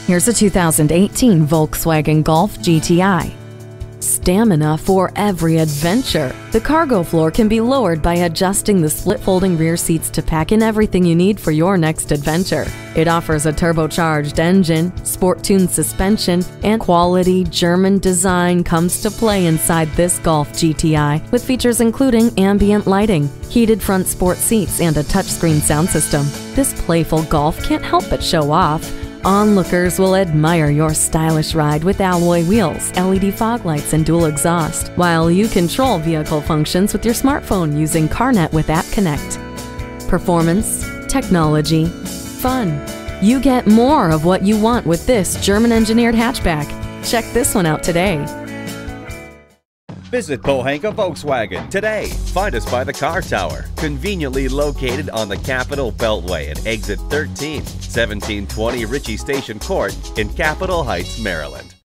Here's a 2018 Volkswagen Golf GTI. Stamina for every adventure. The cargo floor can be lowered by adjusting the split-folding rear seats to pack in everything you need for your next adventure. It offers a turbocharged engine, sport-tuned suspension, and quality German design comes to play inside this Golf GTI, with features including ambient lighting, heated front sport seats, and a touchscreen sound system. This playful Golf can't help but show off. Onlookers will admire your stylish ride with alloy wheels, LED fog lights, and dual exhaust, while you control vehicle functions with your smartphone using CarNet with App Connect. Performance, technology, fun. You get more of what you want with this German-engineered hatchback. Check this one out today. Visit Pohanka Volkswagen today. Find us by the car tower, conveniently located on the Capitol Beltway at Exit 13, 1720 Ritchie Station Court in Capitol Heights, Maryland.